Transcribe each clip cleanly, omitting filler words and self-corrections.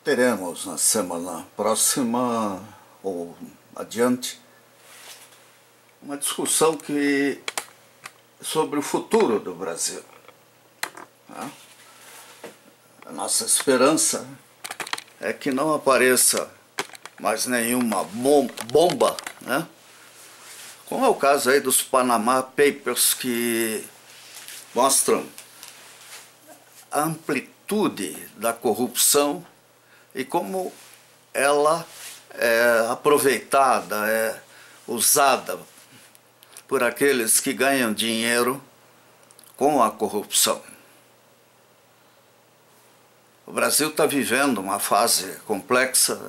teremos na semana próxima ou adiante uma discussão sobre o futuro do Brasil. A nossa esperança é que não apareça mais nenhuma bomba, né? Como é o caso aí dos Panama Papers, que mostram a amplitude da corrupção e como ela é aproveitada, é usada por aqueles que ganham dinheiro com a corrupção. O Brasil está vivendo uma fase complexa,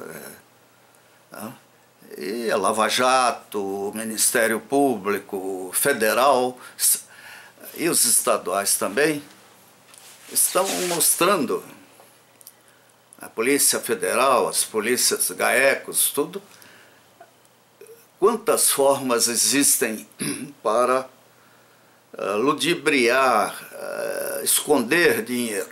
e a Lava Jato, o Ministério Público Federal e os estaduais também estão mostrando, a Polícia Federal, as polícias GAECOS, tudo, quantas formas existem para ludibriar, esconder dinheiro.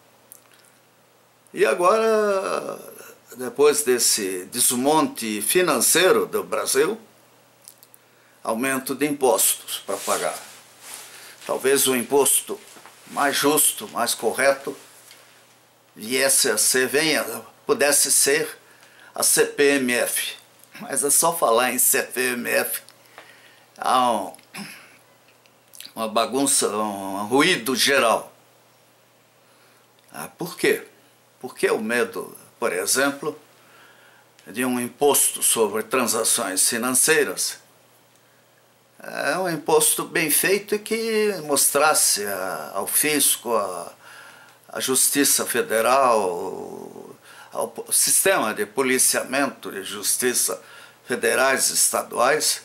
E agora, depois desse desmonte financeiro do Brasil, aumento de impostos para pagar. Talvez o imposto mais justo, mais correto, pudesse ser a CPMF. Mas é só falar em CPMF, há uma bagunça, um ruído geral. Por quê? Porque o medo, por exemplo, de um imposto sobre transações financeiras é um imposto bem feito e que mostrasse ao fisco, à Justiça Federal, ao sistema de policiamento de justiça federais e estaduais,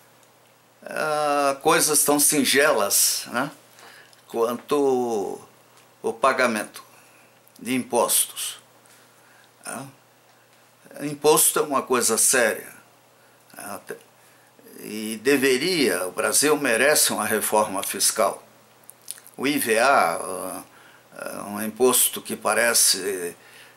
coisas tão singelas, né, quanto o pagamento de impostos. Imposto é uma coisa séria, e o Brasil merece uma reforma fiscal. O IVA, um imposto que parece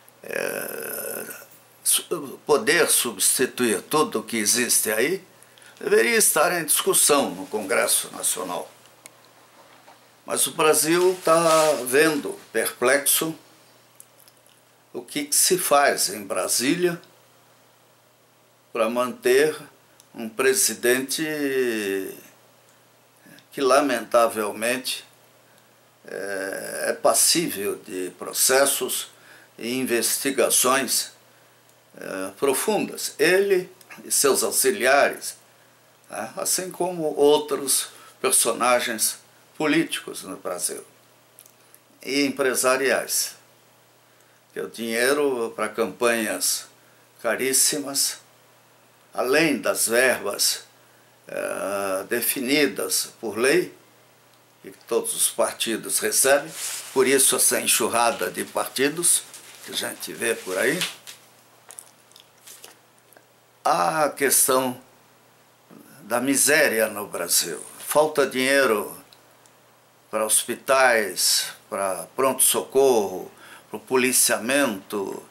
poder substituir tudo o que existe aí, deveria estar em discussão no Congresso Nacional. Mas o Brasil está vendo, perplexo, o que se faz em Brasília para manter um presidente que, lamentavelmente, é passível de processos e investigações profundas. Ele e seus auxiliares, assim como outros personagens políticos no Brasil e empresariais. Que o dinheiro para campanhas caríssimas, além das verbas definidas por lei, que todos os partidos recebem, por isso essa enxurrada de partidos que a gente vê por aí. Há a questão da miséria no Brasil. Falta dinheiro para hospitais, para pronto-socorro, para o policiamento,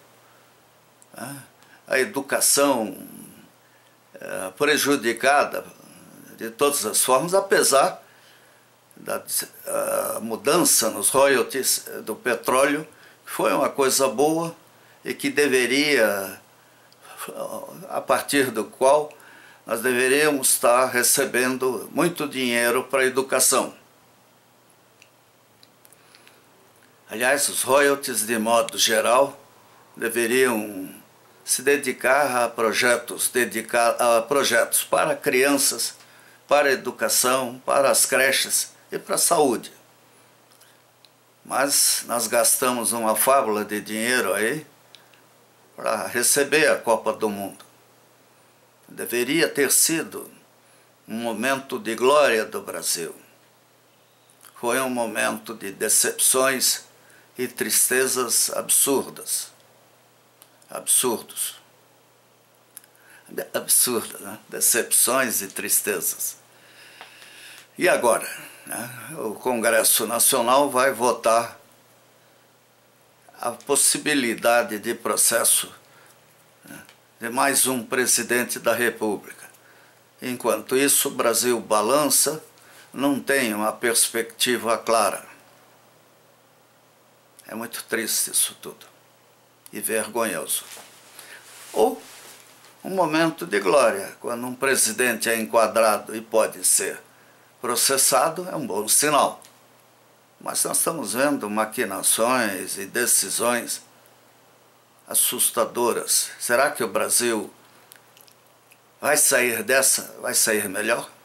a educação prejudicada de todas as formas, apesar da mudança nos royalties do petróleo, que foi uma coisa boa e que deveria, a partir do qual nós deveríamos estar recebendo muito dinheiro para a educação. Aliás, os royalties, de modo geral, deveriam se dedicar a projetos para crianças, para a educação, para as creches e para a saúde. Mas nós gastamos uma fábula de dinheiro aí para receber a Copa do Mundo. Deveria ter sido um momento de glória do Brasil. Foi um momento de decepções e tristezas absurdas. Absurdos, né? Decepções e tristezas. E agora, né? O Congresso Nacional vai votar a possibilidade de processo, né, de mais um presidente da República. Enquanto isso, o Brasil balança, não tem uma perspectiva clara. É muito triste isso tudo e vergonhoso. Ou um momento de glória, quando um presidente é enquadrado e pode ser processado, é um bom sinal. Mas nós estamos vendo maquinações e decisões assustadoras. Será que o Brasil vai sair dessa? Vai sair melhor?